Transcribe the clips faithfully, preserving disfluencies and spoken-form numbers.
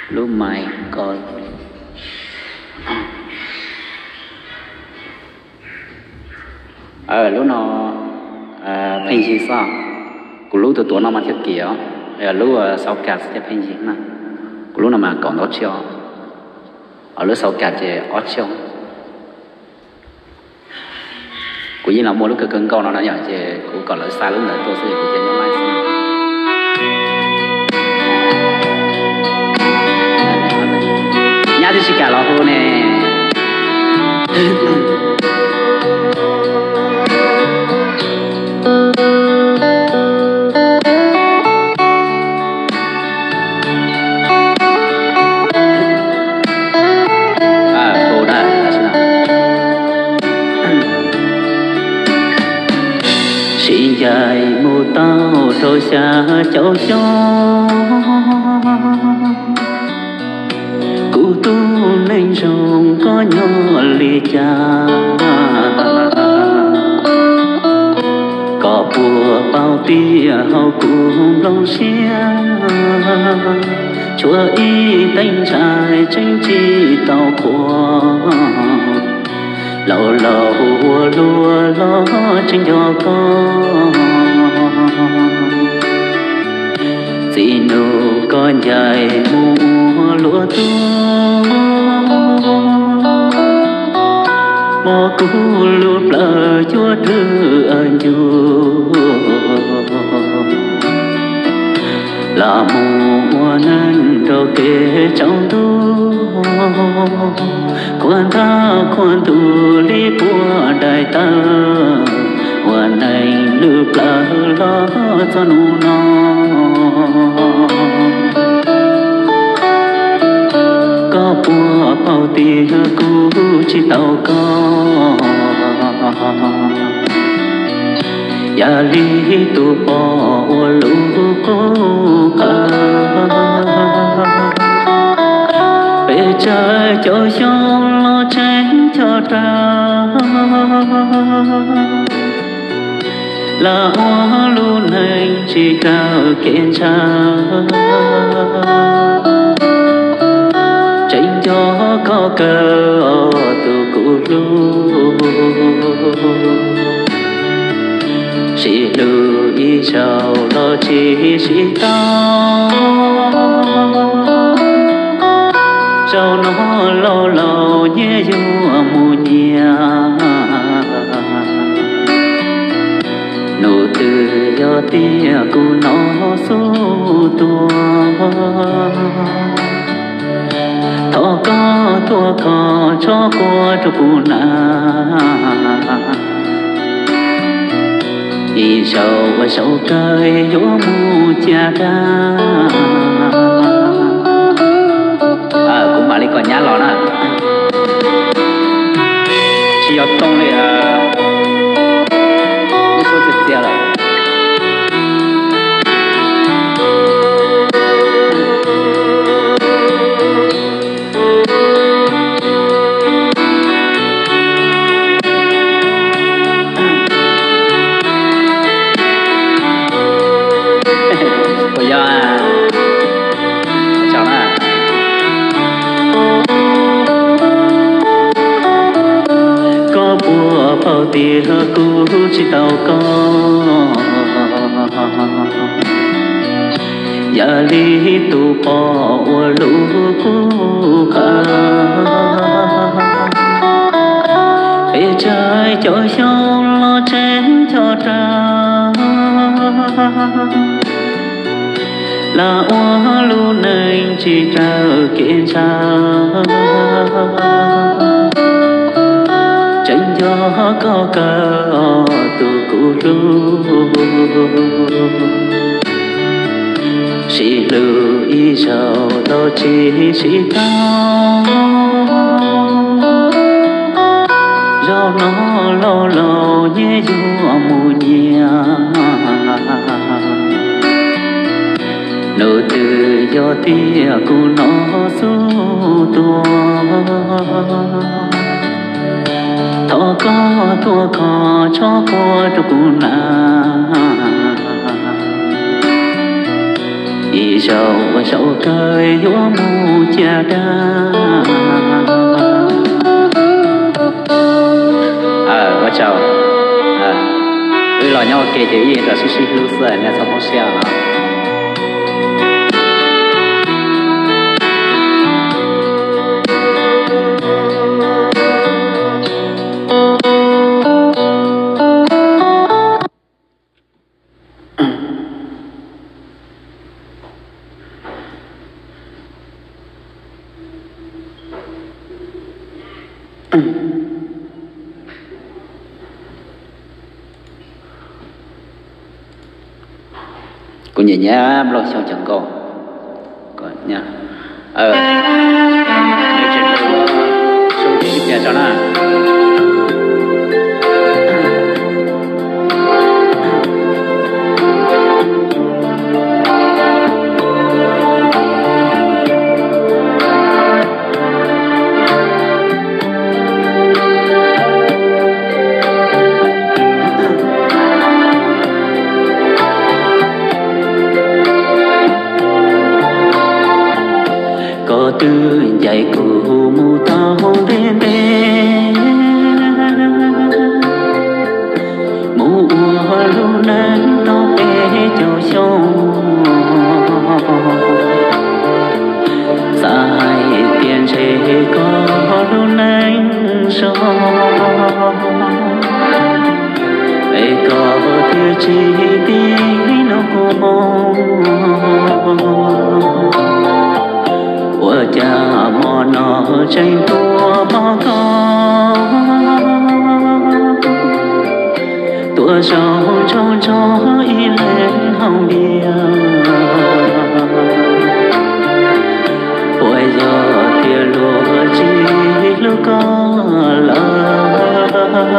lúc mai còn ờ lúc nó à phê gì sao của lúc từ tuổi nó mà thiết kiểu ở lúc sau cả sẽ phê gì mà của lúc nào mà còn đó chưa ở lúc sau cả thì ở chưa của như là mua lúc cái cơn câu nó nó nhỏ thì cũng còn lại xa lúc nữa tôi sẽ của trên nhóm live nhà thì chỉ cả là hồ nè dài mù tao trôi xa châu cho cụ tu nên rồng có nhỏ lì cha có bùa bao tia hậu cùng lòng xia chúa y tanh trai tranh chi tao của lâu lâu lúa lo trên gió con dì nụ con dài mùa lúa tua mò cú lúa lờ chúa thư ơn chúa là mùa nắng đâu kể trong tu quan ta quan tu li bùa đại ta quan này lư bờ lo cho nu no có bùa bao tia cũ chỉ tàu có ya li tu bỏ lũ cô ca về trời cho giông lo tránh cho ta là hoa luôn hành chỉ cao kiện cha tránh cho có cơ từ cụ lu chỉ lưu ý sầu lo chỉ chỉ tao sầu nó lâu lâu nhẹ du mù nhia nụ từ gió tia cu nó số tua thọ có thua có cho qua cho cu na y sầu và sầu trời gió mù cha ra à cũng mà đi còn nhá lò nè chỉ ở tông này à số tiền tiền rồi tia cũ chỉ tàu có ya li tu bỏ lũ cũ ca về trời cho giông lo tránh cho ta là hoa luôn anh chỉ trao kiện cha tránh gió có cơ từ cụ lu chỉ lưu ý sầu lo chỉ chỉ tao do nó lâu lâu nhẹ du mù nhia nụ từ gió tia cụ nó số tua thọ có thua có cho qua cho cu na ý sầu sầu cười gió mù cha đa à vợ chồng à bây giờ nhau kể chuyện gì rồi suy suy lưu sợi nè sao không xia nào cô nhẹ nhẹ lo xong chẳng có còn nha ờ nếu chuyện của số tiền tiền cho nó từ dạy cụ mù tao bên bên mù hoa lu nắng tao bé cho sông dài tiền sẽ có lu nắng sông để có thứ chi tiếng nó cô mong cha mò nó tranh tua bao con tua sâu trong gió y lên hồng bia bây giờ tia lúa chỉ lúa có lỡ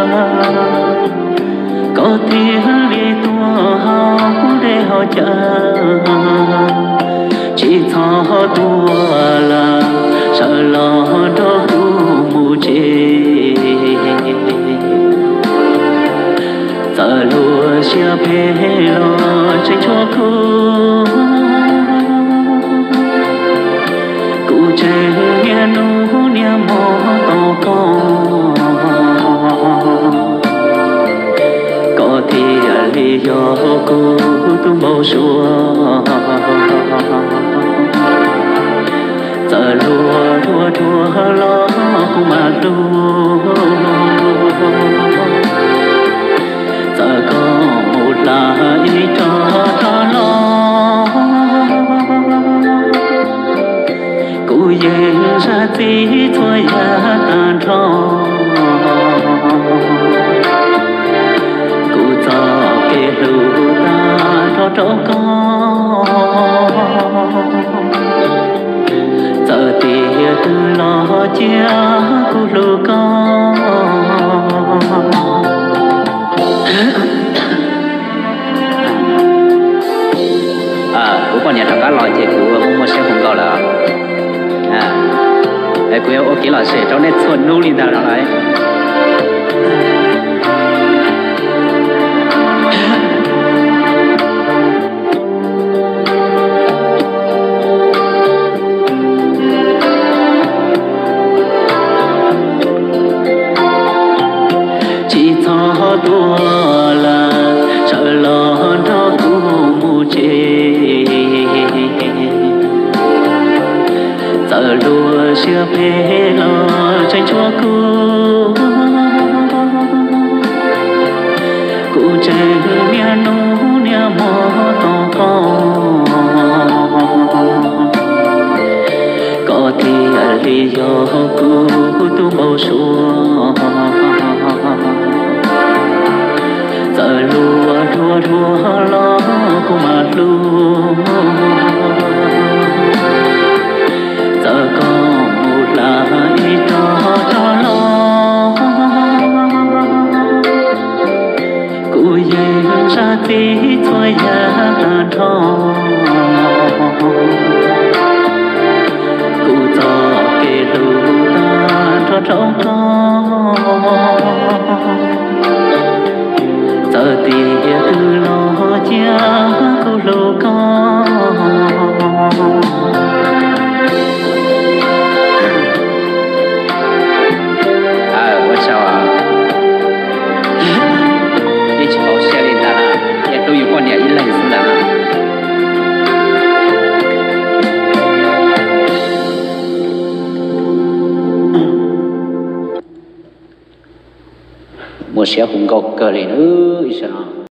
có tiếng đi tua hồng để họ chờ chỉ thọ tua là sợ lo đó tu mù chê sợ lúa chia phê lo tranh cho cô cụ chê nghe nụ nghe mò to con có thì lý do cô tu bao xua giờ lúa thua thua lo cũng mà lúa giờ có một là ý cho cho lo cụ yên ra tí thôi ya tan thọ cụ cho kê lúa ta cho cho con giờ tia từ lo chia cô lù con à cũng còn nhà thằng cá lòi chị của ông mua xe không có là à ai cũng ok là sẽ trong này xuân nu đi nào đó đấy tua là sợ lo đó tu mù chê sợ lúa xưa phê lo tranh cho cô cụ tranh nghe nụ nghe mò to con có thì lý do cô tu bao xua giờ lúa thua thua lo cũng mà lúa giờ có một là ý cho cho lo cụ yên ra tí thôi ya tan thọ cụ cho kê lúa ta cho cho con giờ tia từ lo cha cô lô con một xe hùng gọc cờ lên ư ý sao